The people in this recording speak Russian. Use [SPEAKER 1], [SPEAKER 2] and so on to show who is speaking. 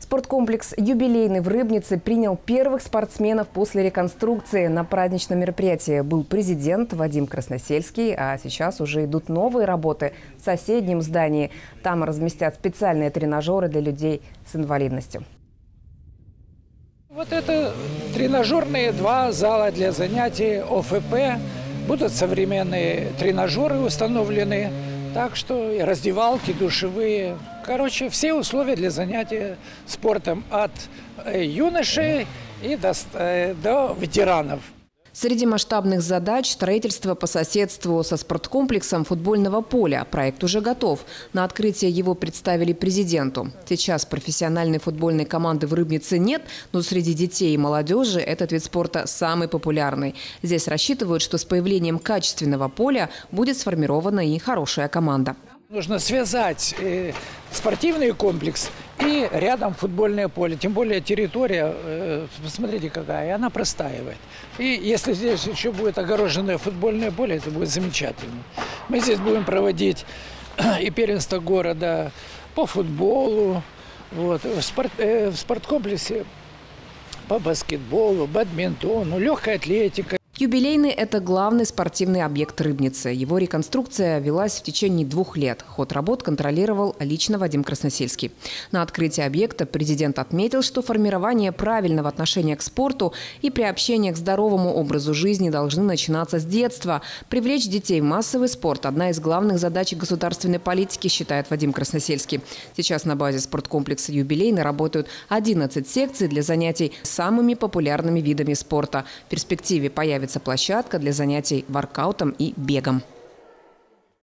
[SPEAKER 1] Спорткомплекс «Юбилейный» в Рыбнице принял первых спортсменов после реконструкции. На праздничном мероприятии был президент Вадим Красносельский, а сейчас уже идут новые работы в соседнем здании. Там разместят специальные тренажеры для людей с инвалидностью.
[SPEAKER 2] Вот это тренажерные два зала для занятий ОФП. Будут современные тренажеры установлены. Так что и раздевалки, душевые. Короче, все условия для занятия спортом от юношей и до ветеранов.
[SPEAKER 1] Среди масштабных задач – строительство по соседству со спорткомплексом футбольного поля. Проект уже готов. На открытие его представили президенту. Сейчас профессиональной футбольной команды в Рыбнице нет, но среди детей и молодежи этот вид спорта самый популярный. Здесь рассчитывают, что с появлением качественного поля будет сформирована и хорошая команда.
[SPEAKER 2] Нужно связать спортивный комплекс и рядом футбольное поле. Тем более территория, посмотрите какая, она простаивает. И если здесь еще будет огороженное футбольное поле, это будет замечательно. Мы здесь будем проводить и первенство города по футболу, вот, в спорткомплексе по баскетболу, бадминтону, легкой атлетика.
[SPEAKER 1] «Юбилейный» – это главный спортивный объект Рыбницы. Его реконструкция велась в течение 2 лет. Ход работ контролировал лично Вадим Красносельский. На открытии объекта президент отметил, что формирование правильного отношения к спорту и приобщение к здоровому образу жизни должны начинаться с детства. Привлечь детей в массовый спорт – одна из главных задач государственной политики, считает Вадим Красносельский. Сейчас на базе спорткомплекса «Юбилейный» работают 11 секций для занятий самыми популярными видами спорта. В перспективе появится площадка для занятий воркаутом и бегом.